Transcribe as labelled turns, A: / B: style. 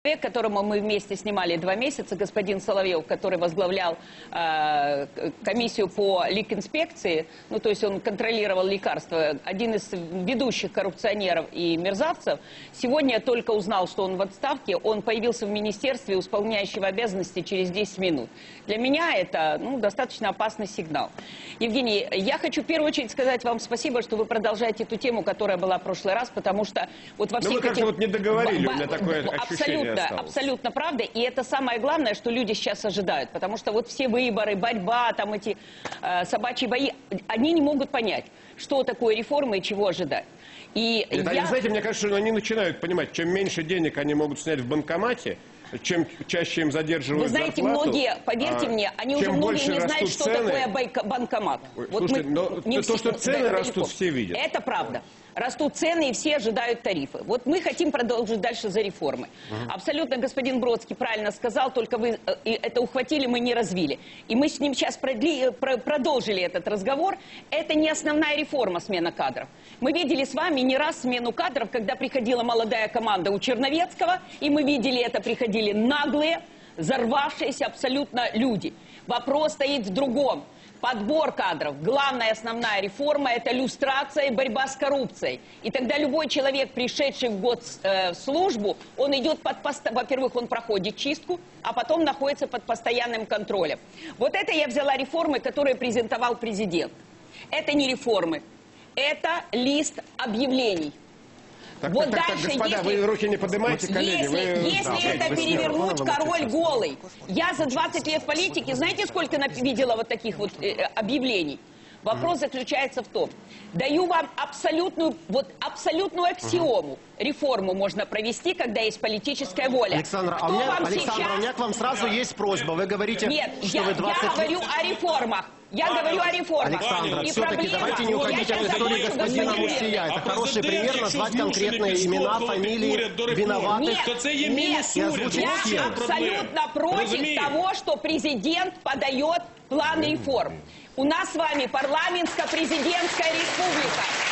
A: которому мы вместе снимали 2 месяца, господин Соловьев, который возглавлял комиссию по ликинспекции, ну то есть он контролировал лекарства, один из ведущих коррупционеров и мерзавцев, сегодня я только узнал, что он в отставке, он появился в министерстве, исполняющего обязанности через 10 минут. Для меня это достаточно опасный сигнал. Евгений, я хочу в первую очередь сказать вам спасибо, что вы продолжаете эту тему, которая была в прошлый раз, потому что вот во всех
B: вы как-то вот не договорили, у меня такое ощущение осталось.
A: Абсолютно правда, и это самое главное, что люди сейчас ожидают, потому что вот все выборы, борьба, там эти собачьи бои, они не могут понять, что такое реформа и чего ожидать. И
B: знаете, мне кажется, что они начинают понимать, чем меньше денег они могут снять в банкомате, чем чаще им задерживают зарплату.
A: Вы знаете, многие, поверьте мне, они уже многие не знают, что такое банкомат.
B: Слушайте, то, что цены растут, все видят.
A: Это правда. Растут цены, и все ожидают тарифы. Вот мы хотим продолжить дальше за реформы. Абсолютно господин Бродский правильно сказал, только вы это ухватили, мы не развили. И мы с ним сейчас продолжили этот разговор. Это не основная реформа смена кадров. Мы видели с вами не раз смену кадров, когда приходила молодая команда у Черновецкого, и мы видели это, приходили наглые, взорвавшиеся абсолютно люди. Вопрос стоит в другом. Подбор кадров. Главная основная реформа – это люстрация и борьба с коррупцией. И тогда любой человек, пришедший в год в службу, он идет под... Во-первых, он проходит чистку, а потом находится под постоянным контролем. Вот это я взяла реформы, которые презентовал президент. Это не реформы, это лист объявлений. Вот дальше,
B: господа, вы руки не поднимайте, коллеги.
A: Если это перевернуть, король голый. Я за 20 лет политики, знаете, сколько видела вот таких вот объявлений? Вопрос заключается в том, даю вам абсолютную аксиому. Реформу можно провести, когда есть политическая воля.
C: Александра, у меня к вам сразу есть просьба. Вы говорите,
A: нет,
C: что вы 20
A: я говорю о реформах. Я говорю о реформах.
C: Александра, все-таки давайте не уходить от истории господина Мусия. Это хороший пример, назвать конкретные имена, фамилии виноватых.
A: Я абсолютно против того, что президент подает план реформ. У нас с вами парламентско-президентская республика.